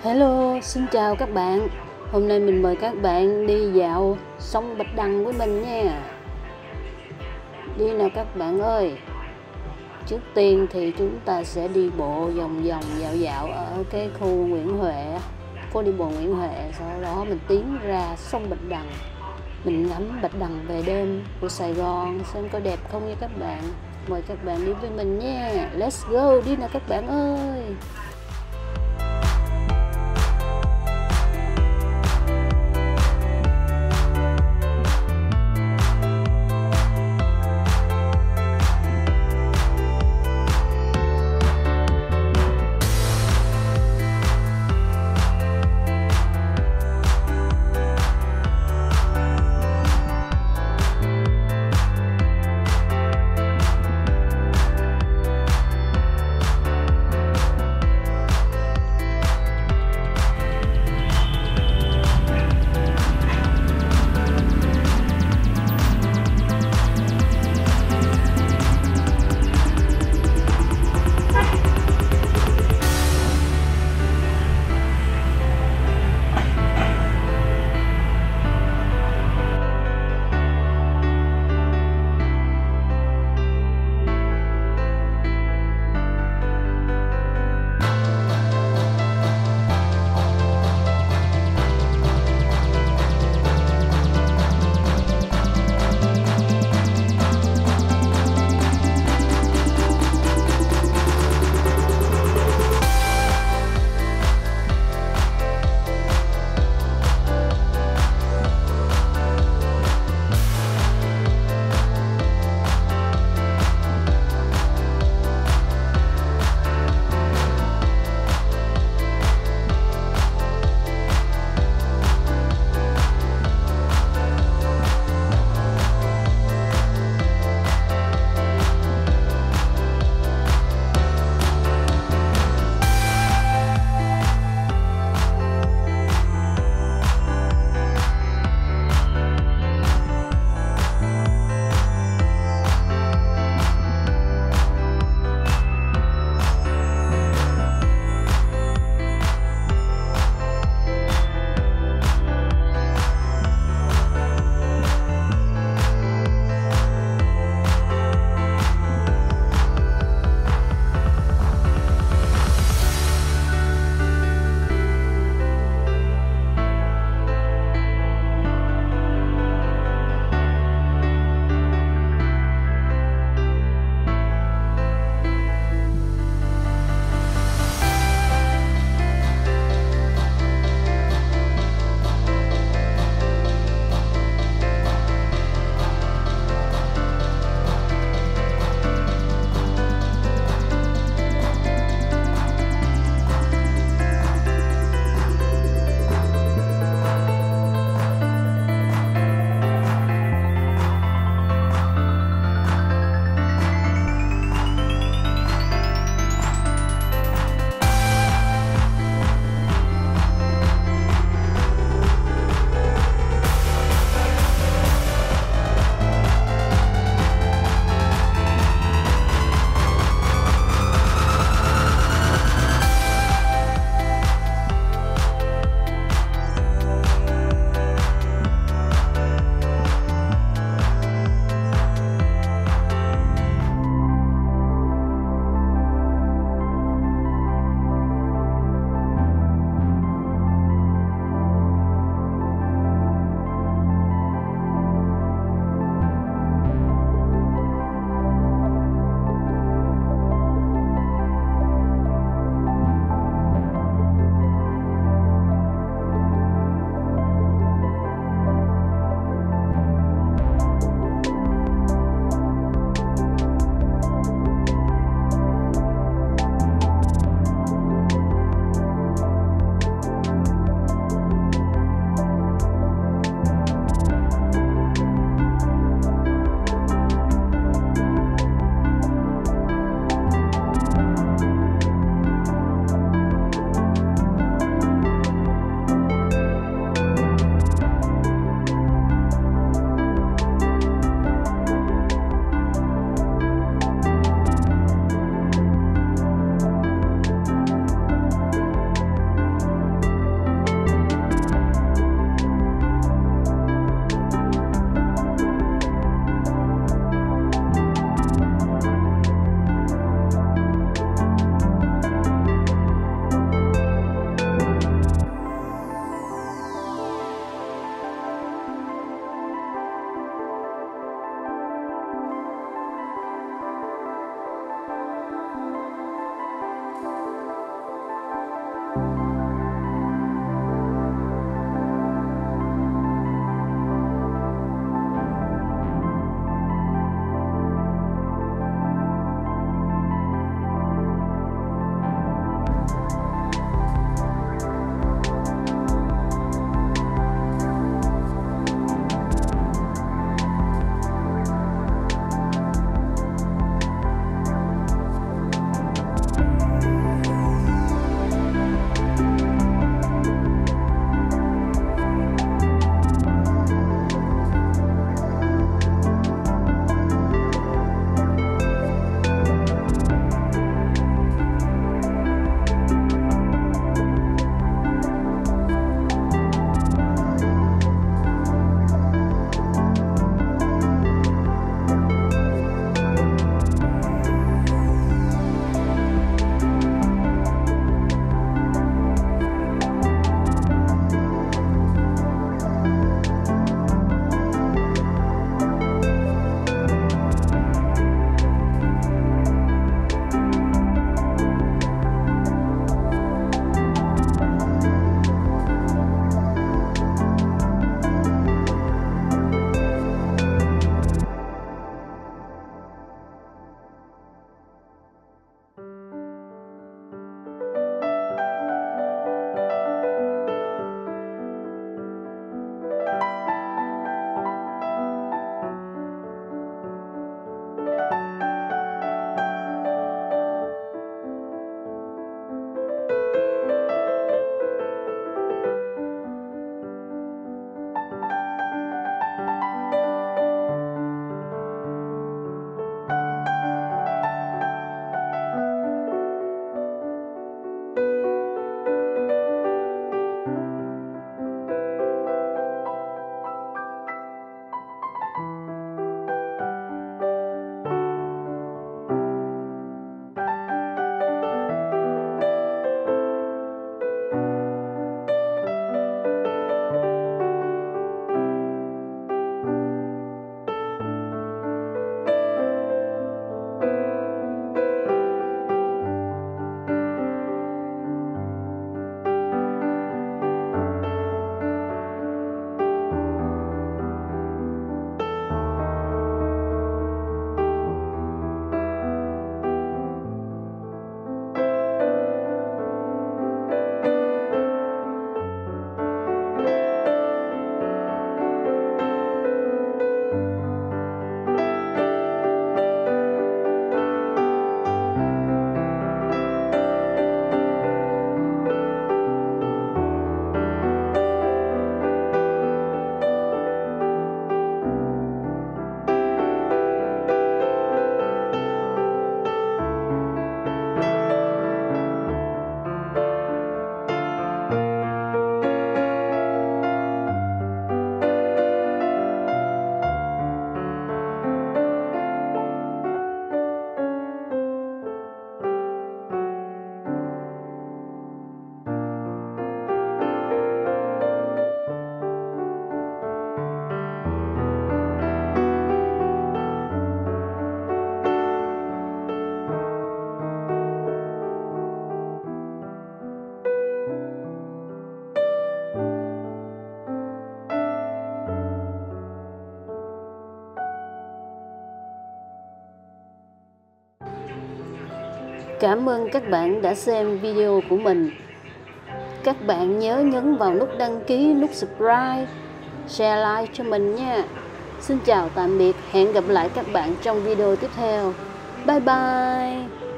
Hello, xin chào các bạn. Hôm nay mình mời các bạn đi dạo sông Bạch Đằng với mình nha. Đi nào các bạn ơi. Trước tiên thì chúng ta sẽ đi bộ vòng vòng dạo ở cái khu Nguyễn Huệ, phố đi bộ Nguyễn Huệ. Sau đó mình tiến ra sông Bạch Đằng. Mình ngắm Bạch Đằng về đêm của Sài Gòn xem có đẹp không nha các bạn. Mời các bạn đi với mình nha. Let's go, đi nào các bạn ơi. Cảm ơn các bạn đã xem video của mình. Các bạn nhớ nhấn vào nút đăng ký, nút subscribe, share like cho mình nha. Xin chào tạm biệt, hẹn gặp lại các bạn trong video tiếp theo. Bye bye.